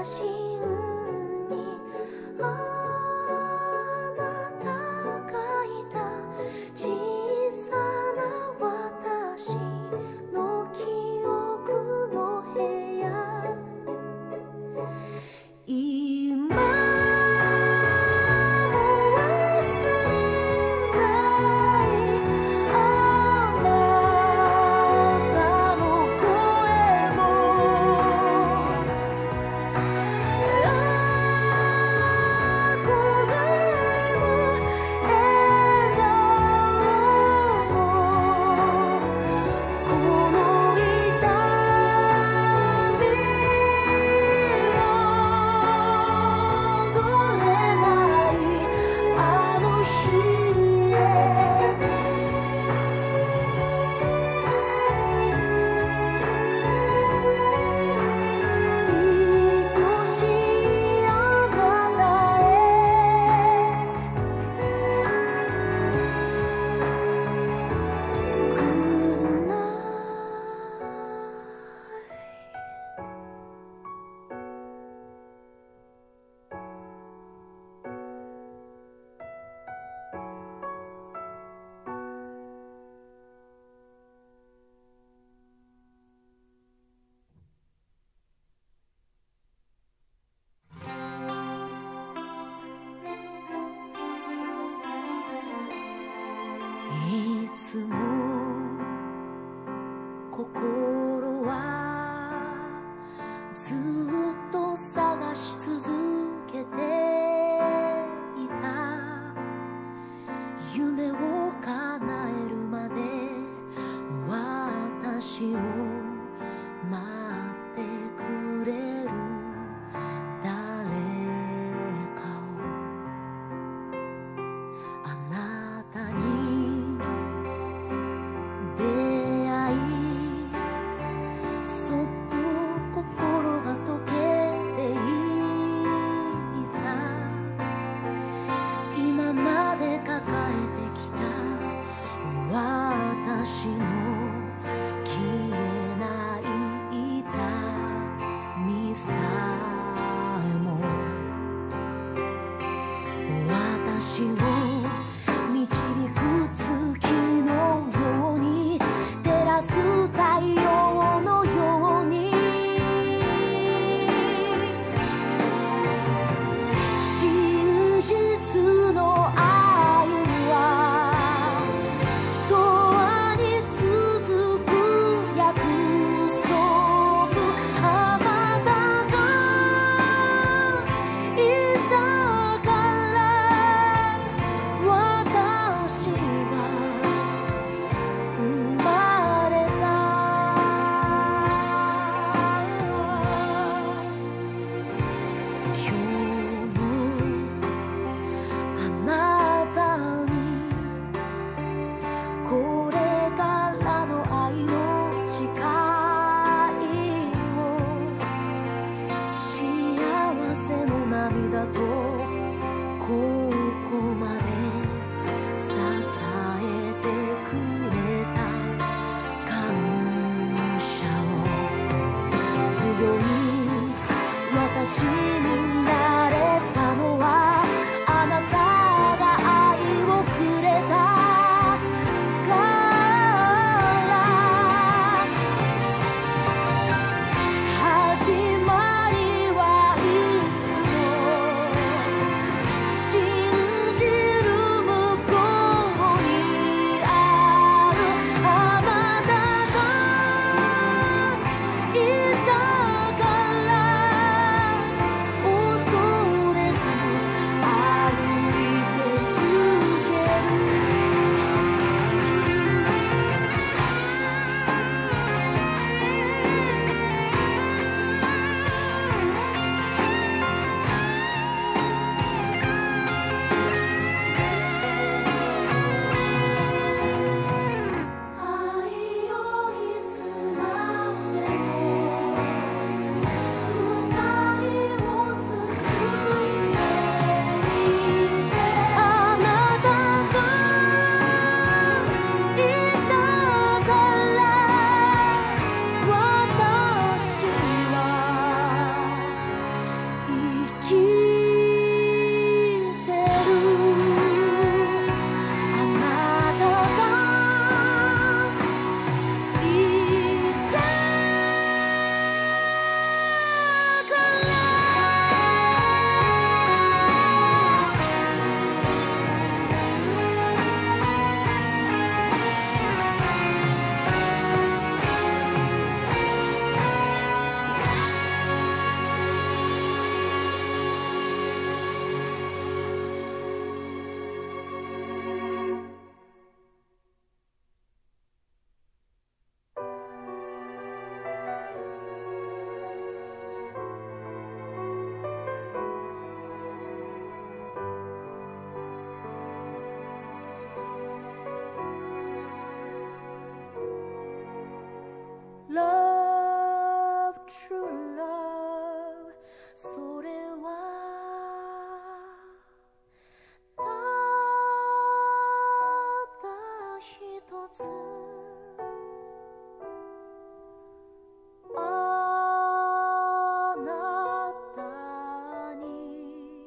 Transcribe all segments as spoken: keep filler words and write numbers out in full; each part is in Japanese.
心はずっと探し続けていた。夢を叶えるまで私を待ってくれる誰かを、あなたに出会い、そっと心が溶けていた。今まで抱えてきた私の消えない痛みさえも、私を導く月のように、照らす太陽のように、真実の愛私になれたのは、あなたが愛をくれたから。始まりはいつも信じる向こうにある。あなたがいたからそれはただ一つあなたに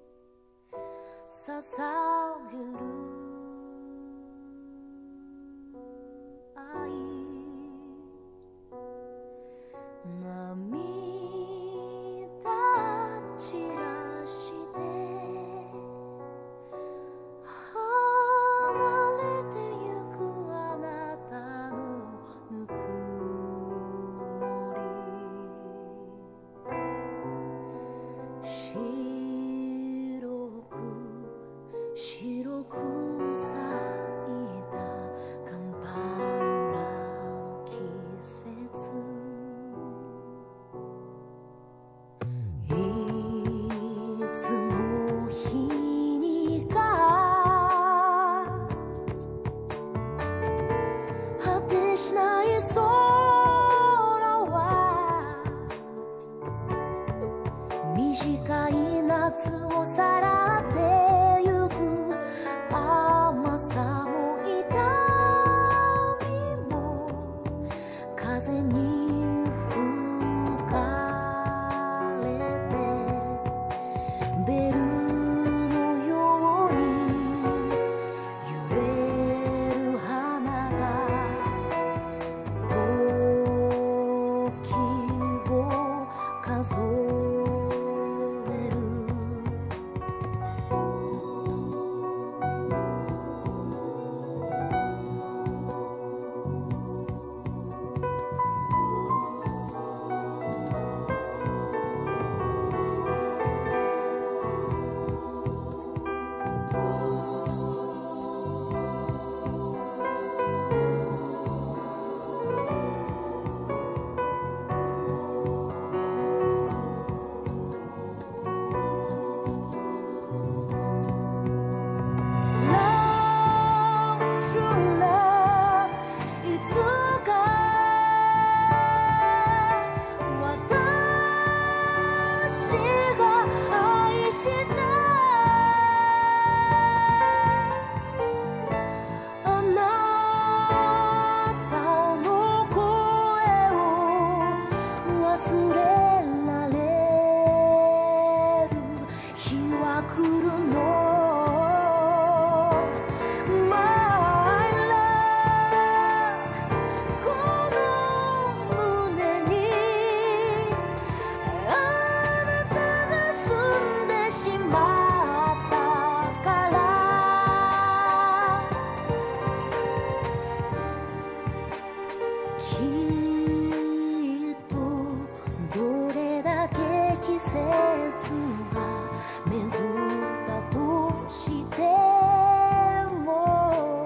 捧げる愛涙散らして離れてゆくあなたのぬくもり白く白く咲いたカンパニュラの季節いつの日にか果てしない空は短い夏をさらってゆく甘さも痛みも風に吹かれてベルのように揺れる花が時を数えるきっとどれだけ季節が巡ったとしても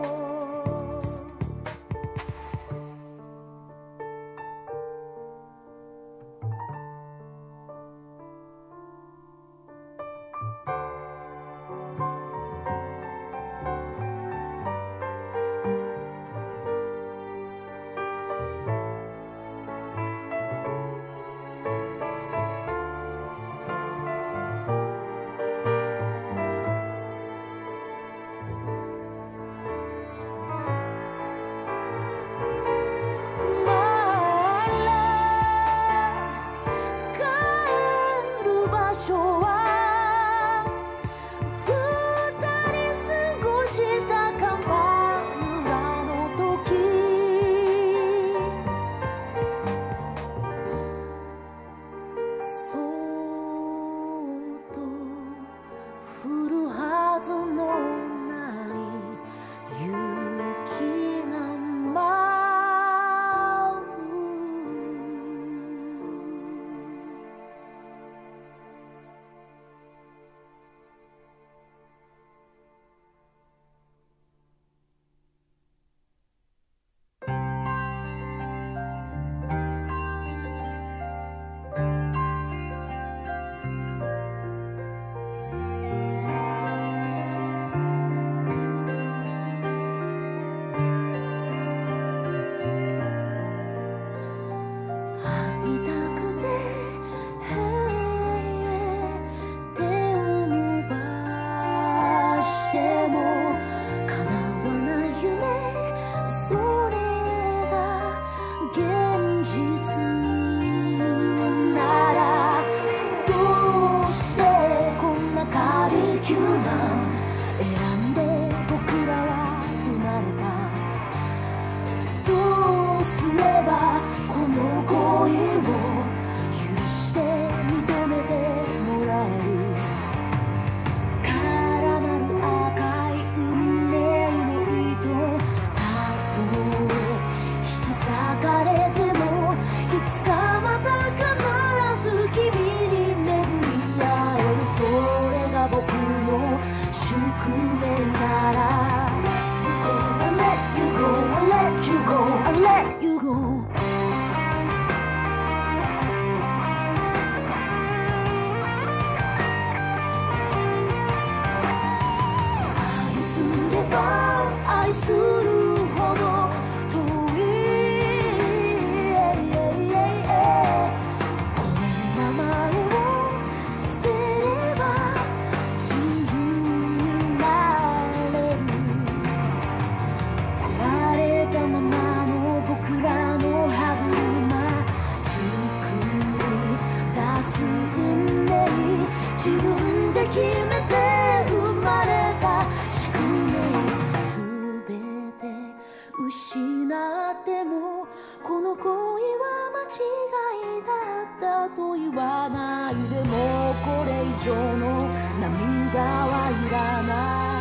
自分で決めて生まれた宿命すべて失ってもこの恋は間違いだったと言わないでもこれ以上の涙はいらない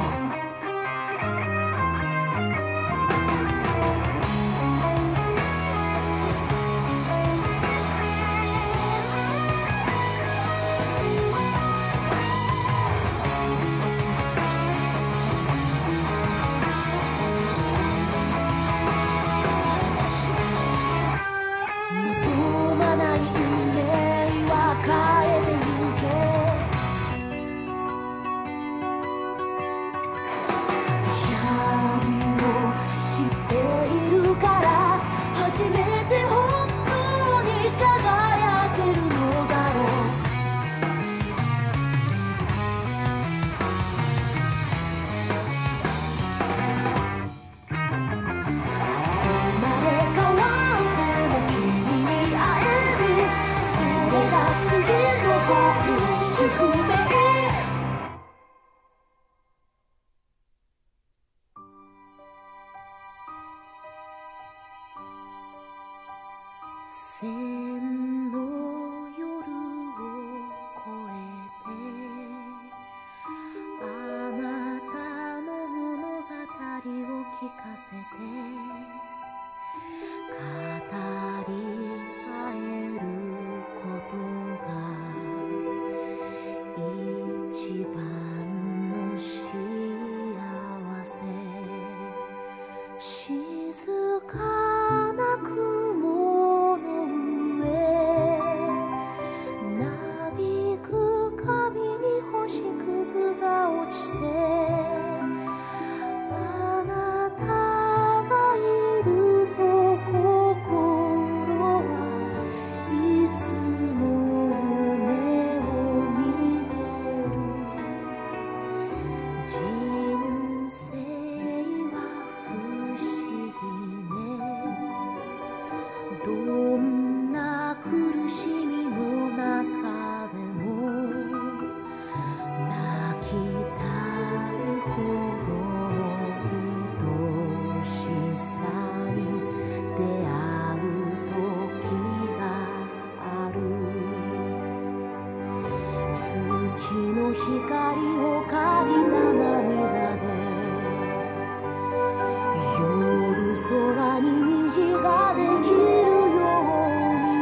初めて本当に輝けるのだろう生まれ変わっても君に会えるそれが次の僕の宿命千の夜を越えてあなたの物語を聞かせて語り合えることが一番の幸せ静かな雲の星屑が落ちてあなたがいると心はいつも夢を見てる人生は不思議ねどんな苦しみの中でも泣きたいほどの愛しさに出会う時がある月の光を借りた涙で夜空に虹ができるように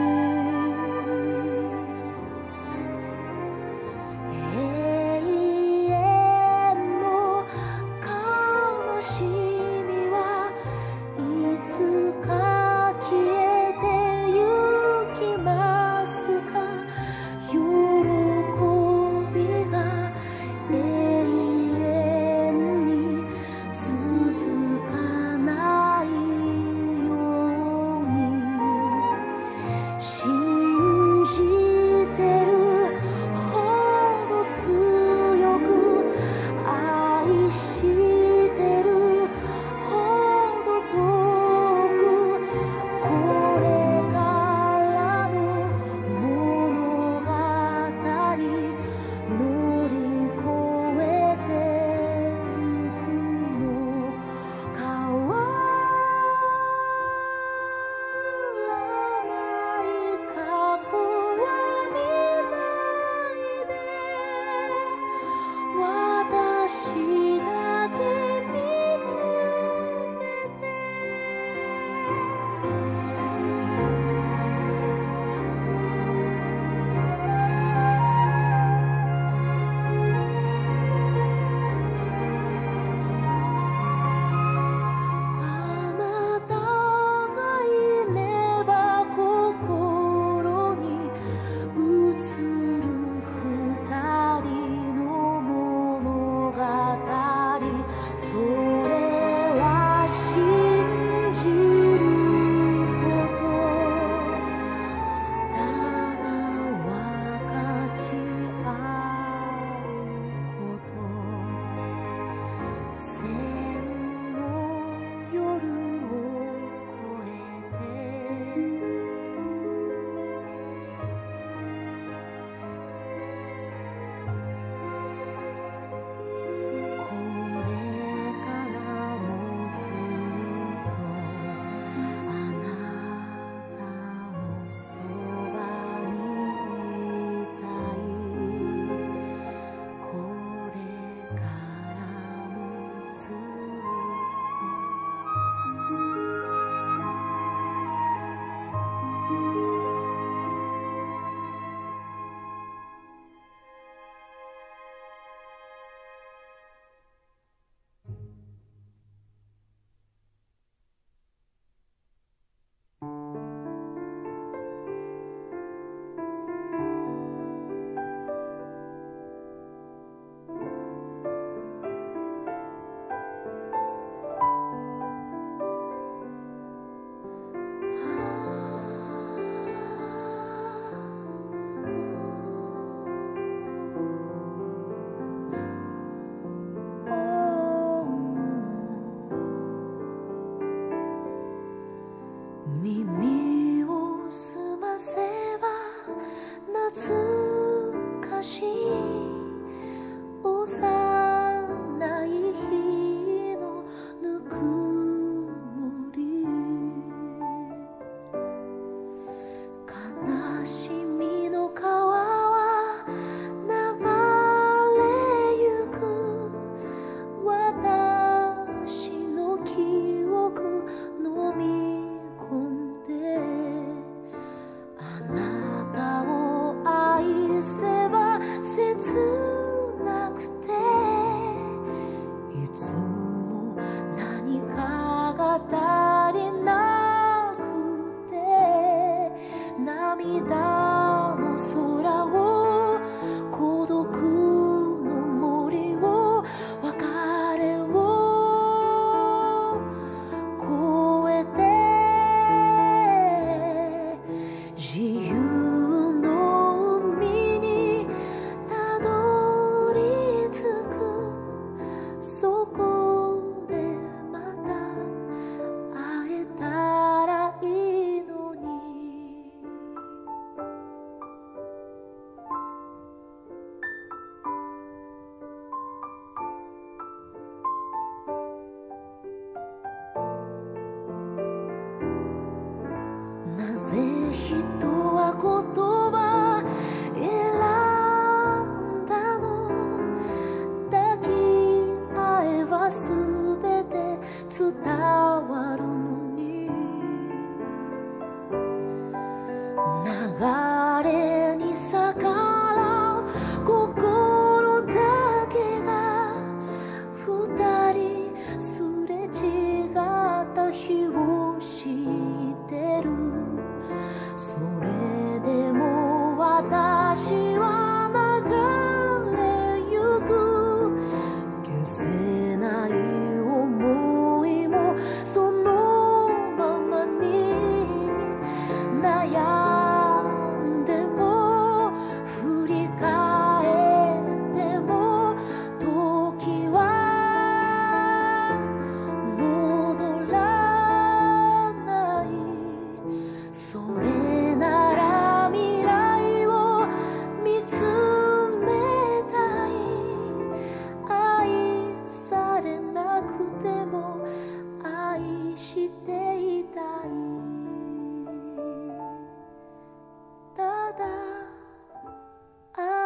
しみはいつか消えてゆきますか喜びが永遠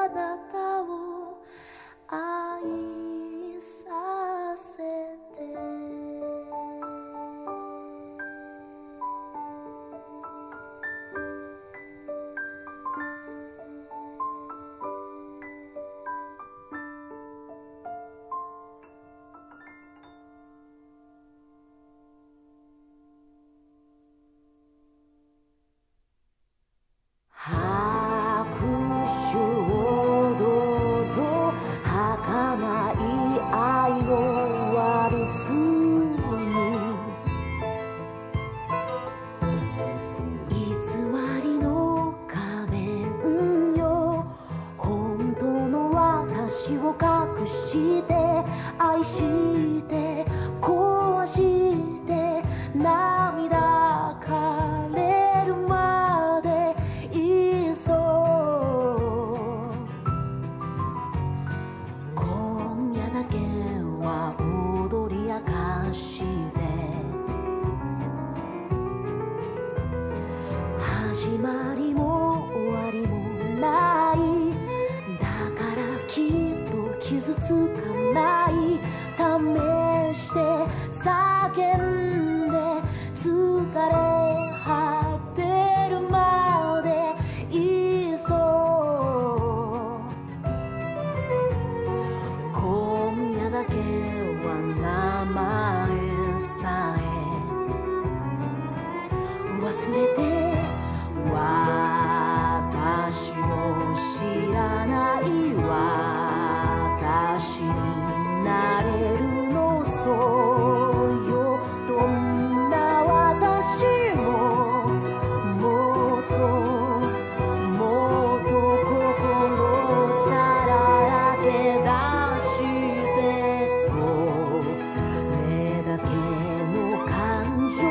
なたを愛させて。拍手をどうぞ、儚い愛のワルツに、偽りの仮面よ、本当の私を隠して愛して壊して涙枯れるまでいっそ今夜だけは踊り明かして始まりも終わりもない、だからきっと傷つかない、試して叫んで疲れ果てるまでいっそ今夜だけは名前さえ忘れて、私も知らない私になれるの、そうよ、どんな私ももっともっと心さらけ出してそれだけの感情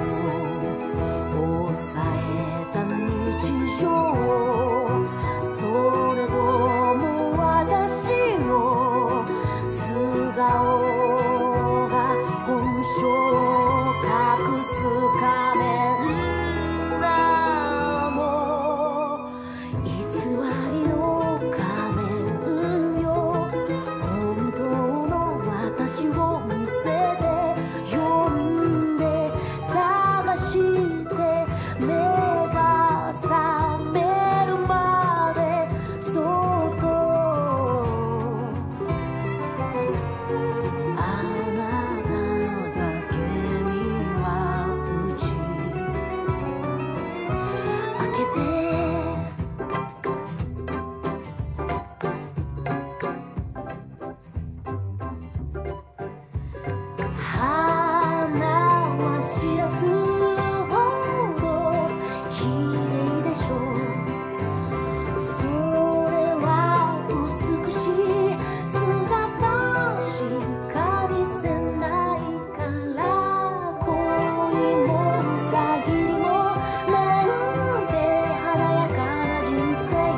を抑えた日常、それとも私の素顔が本性を隠す仮面なの、偽りの仮面よ、本当の私を見せて呼んで探して目が覚めるまでそっとあなただけには口開けて花は散らすほど綺麗でしょう、それは美しい姿しか見せないから、恋も裏切りもなんて華やかな人生、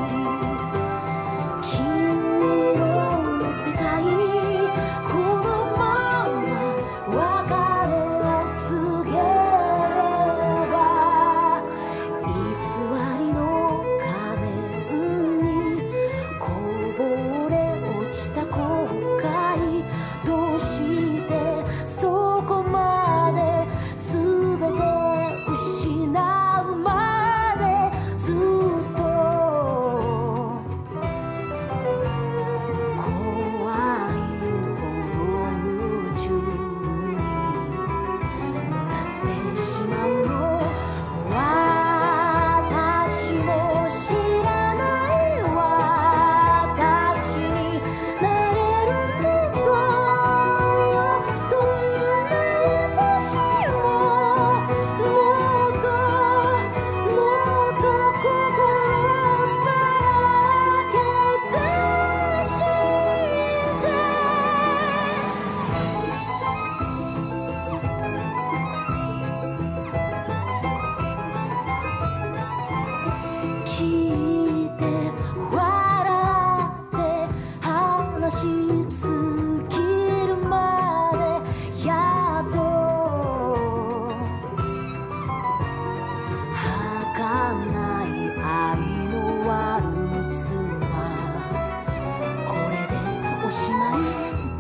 君の世界にこのまま別れを告げれば、偽りの仮面にこぼれ落ちた後悔、どうしてそこまで全て失うまでずっと怖いほど夢中になってしまうの、私も知らない私になれるんだ、そうよ、どんな私ももっともっと心さらけ出して聞いて笑って話し尽きるまでやっと儚い愛のワルツはおしまい。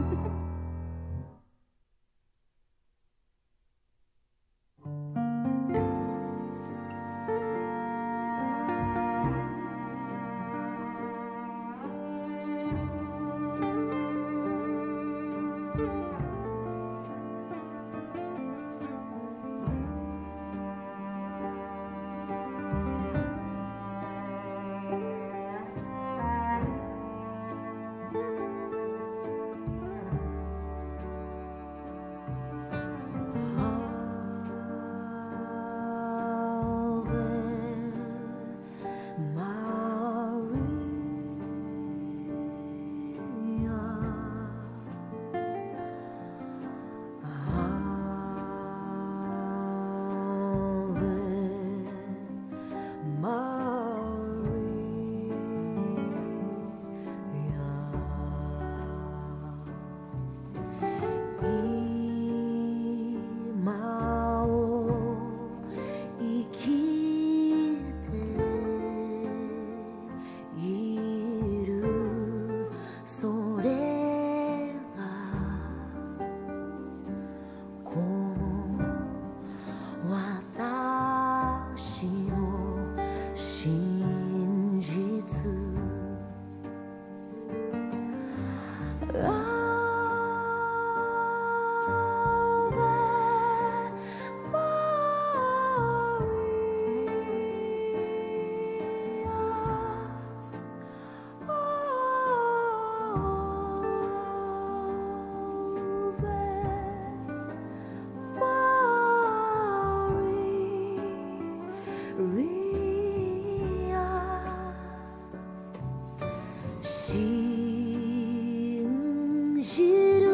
信じる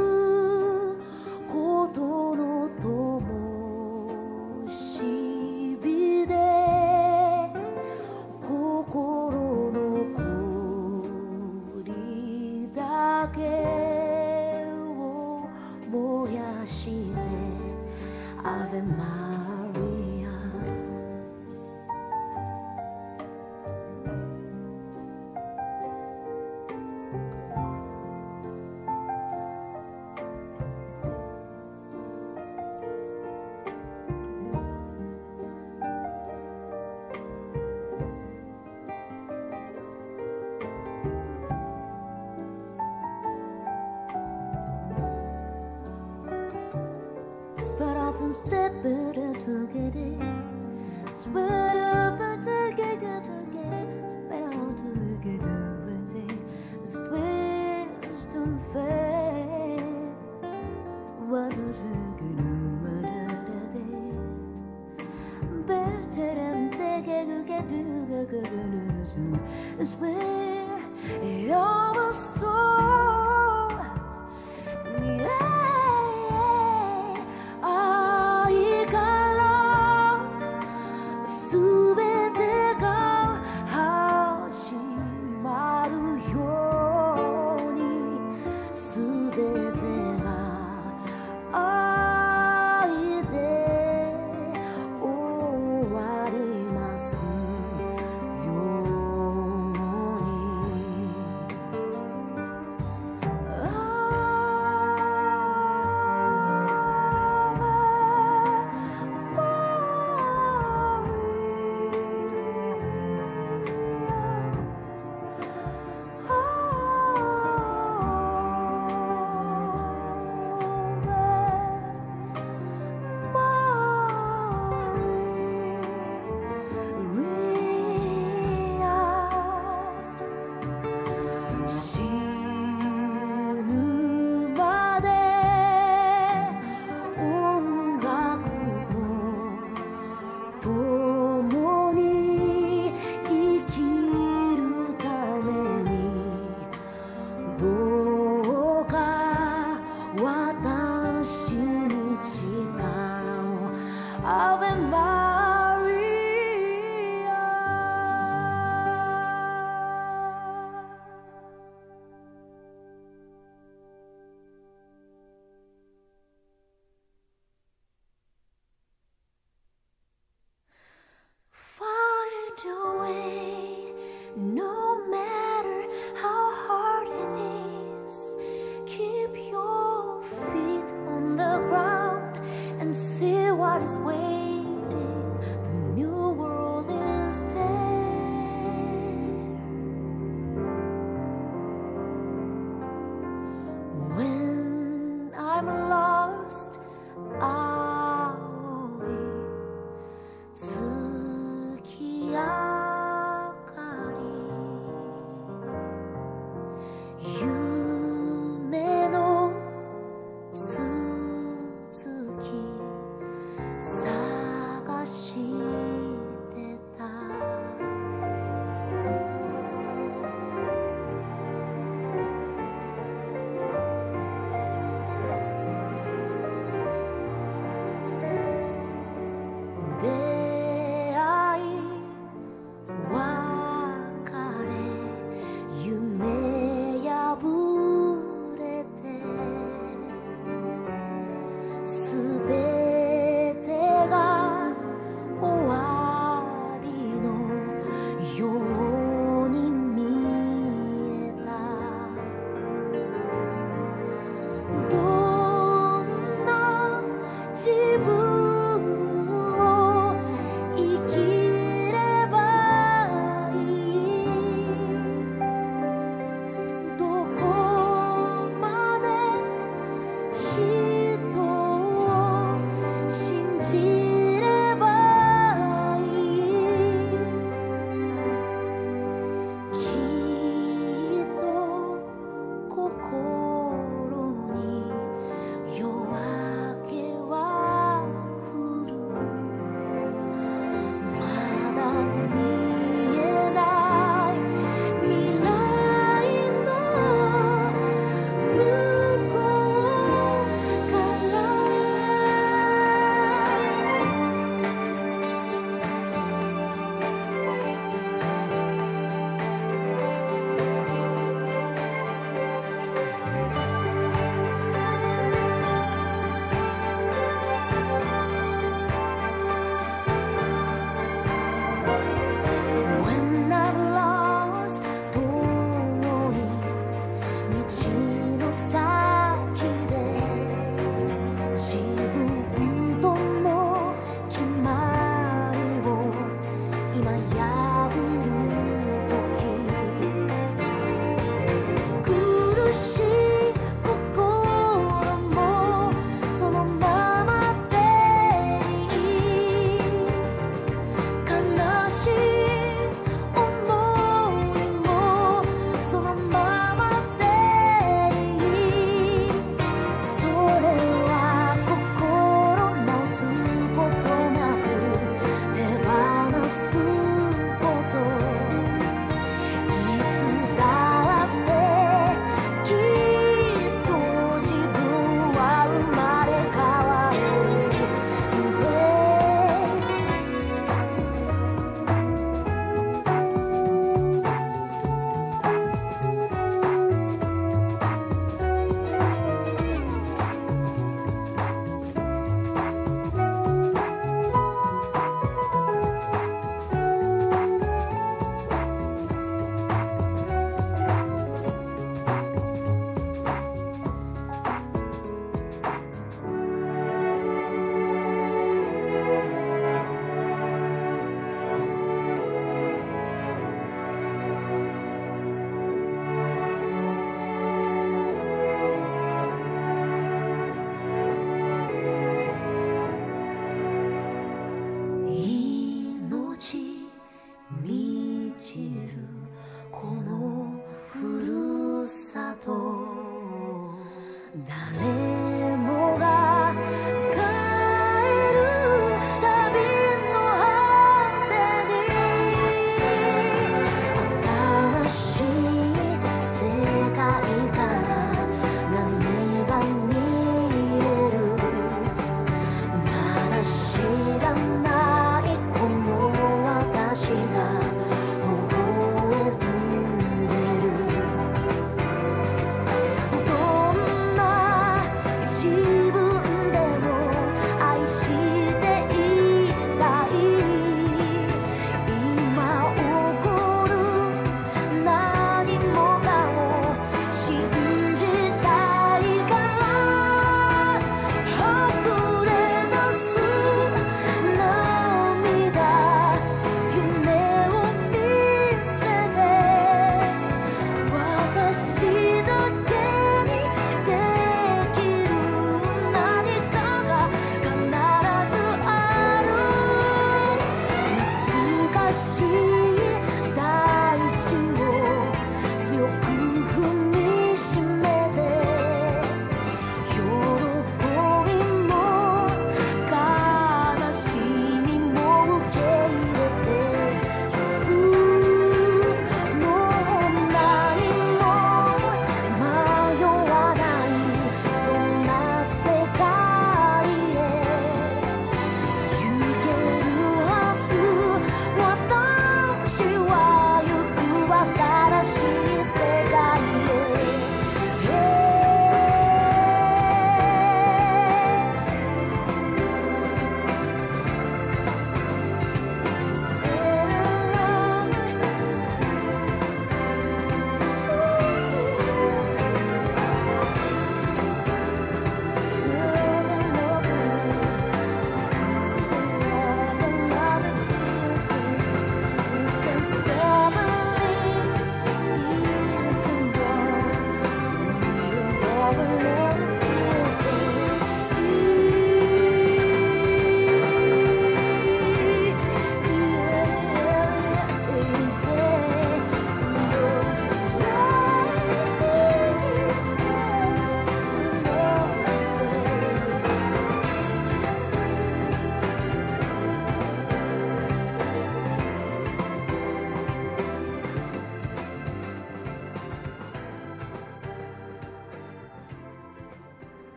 ことの灯火で心の氷だけを燃やしてアベマリア。Step it together, spread up together, together, better together, it's wisdom fair. What is it, better than taking get to it's where your soul, yeah. Ave Maria. Find a way, no matter how hard it is. 夢の続き探してた。出会い別れ夢破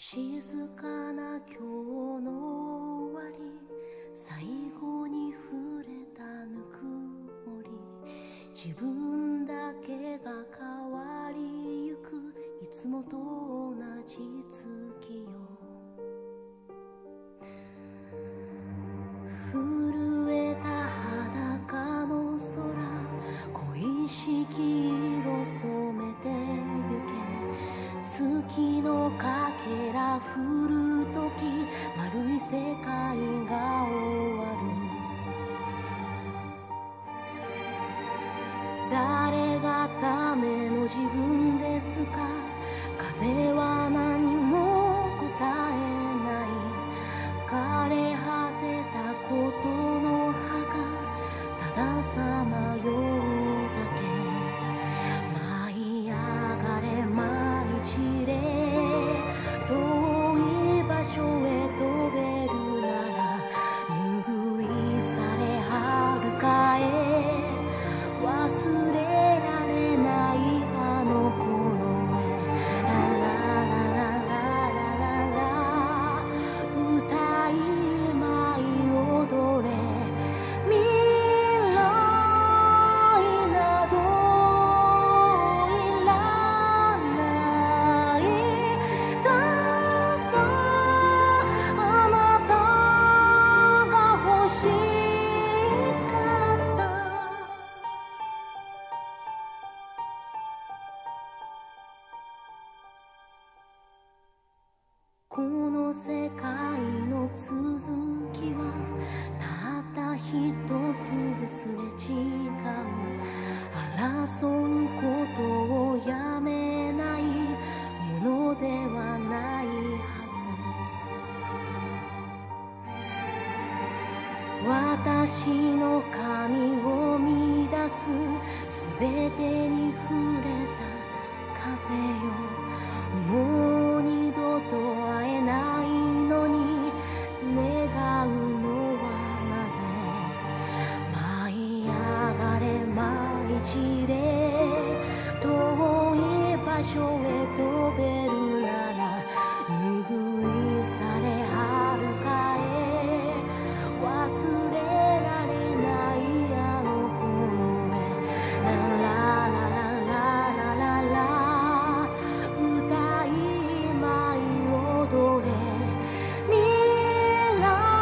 静かな今日の終わり、最後に触れたぬくもり、自分だけが変わりゆく、いつもと同じ月よ。震えた裸の空、恋しき色染めてゆけ、月のかけら降るとき、丸い世界が終わる。誰がための自分ですか、風は何も答えない。枯れ果てたことの葉がたださまようだけ。舞い上がれ舞い散れ、遠い場所へ飛べるなら、拭い去れ遥かへ、忘れられないあの子の絵。ララララララララ、歌い舞い踊れ、未来などいらない。ただあなたが欲しかった。この世界の続きはたった一つですれ違う。争うことをやめないものではないはず。私の髪を乱すすべてに触れた風よ、もう二度と会えないのに願うのはなぜ。舞い上がれ舞い散れ、遠い場所へ飛べるなら、拭い去れ遥かへ、忘れられないあの子の絵。ララララララララ、歌い舞い踊れ、未来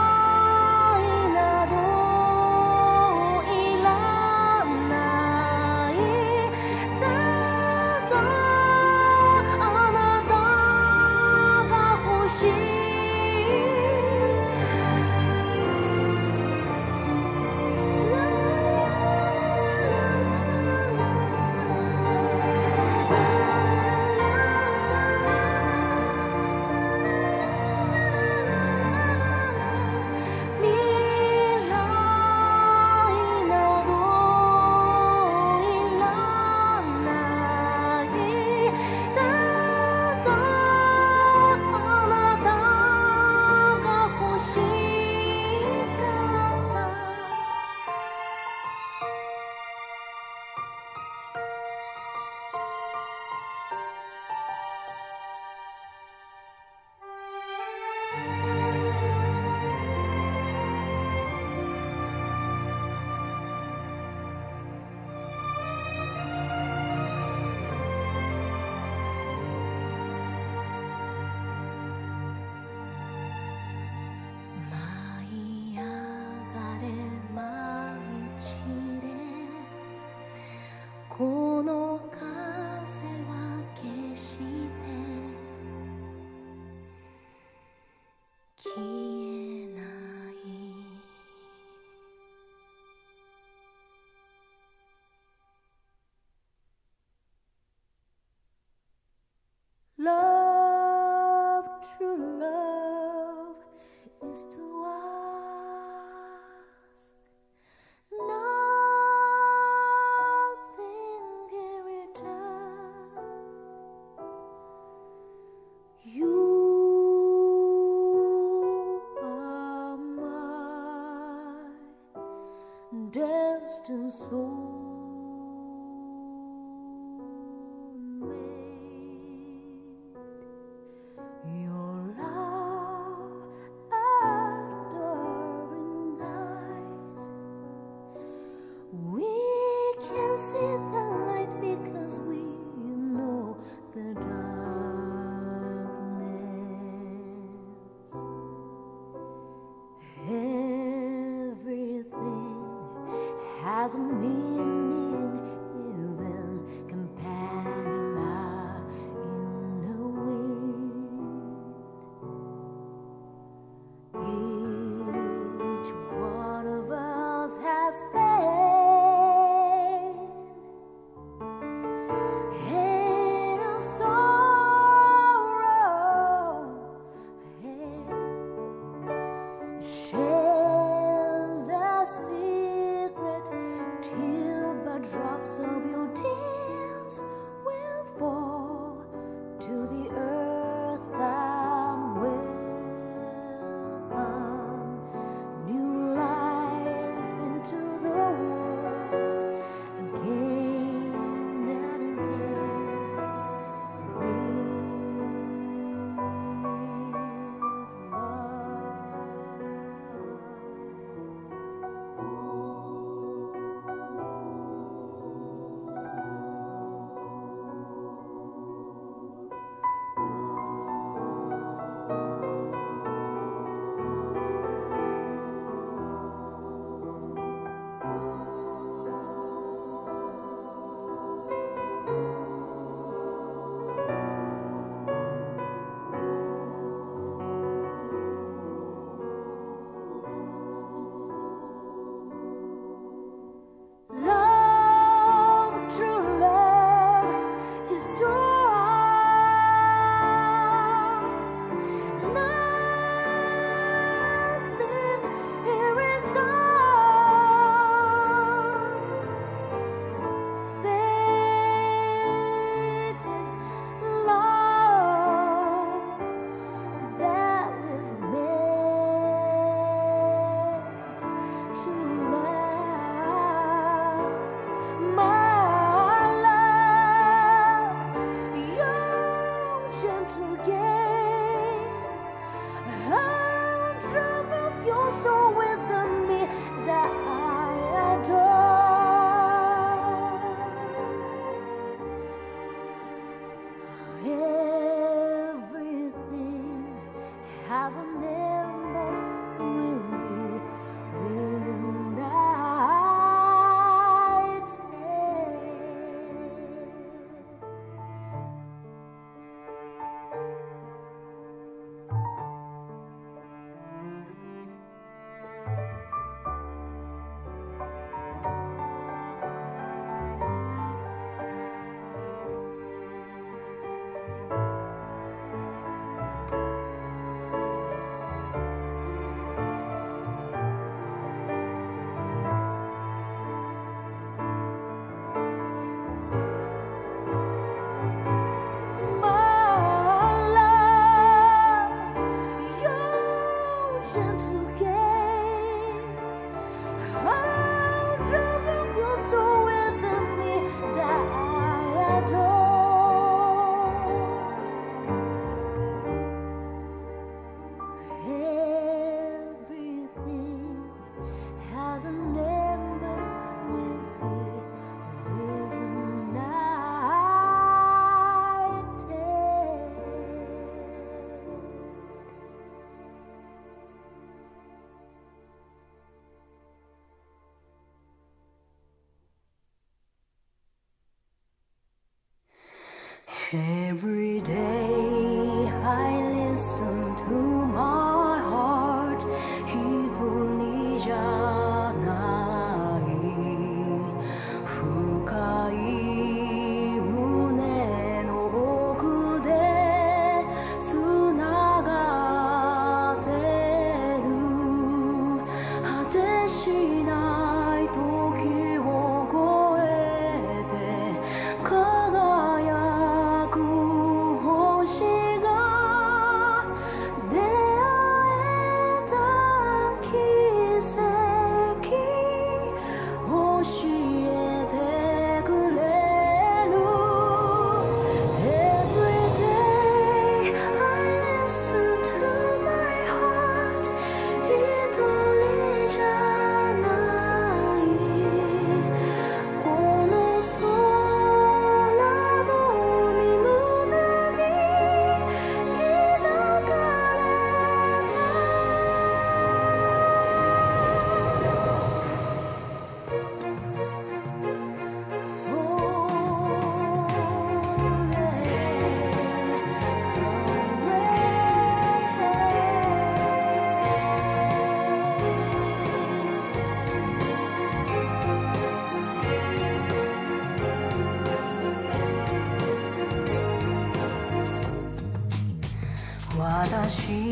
などいらない。ただあなたが欲しい。未来などいらない。ただあなたが欲しかった。舞い上がれ舞い散れ、この風は決して消えない。Love, true love is to ask nothing in return. You are my destined soulmate. Your has a meaning, even campanula in the wind. Each one of us has pain and a sorrow, and shares a secret till but drops of your tears will fall to the earth and welcome new life into the world again and again with love, true love is to us. Nothing here is all faded love that is meant to last. My love, your gentle gaze, how drop of your soul within me that I adore. Everything has a name that will be reunited. My love, your gentle gaze, how drop of your soul within me that I adore. Everything has a name but will be reunited. Every day I listen to my heart. 一人じゃない深い胸の奥でつながってる果てしない時を越えて輝く星し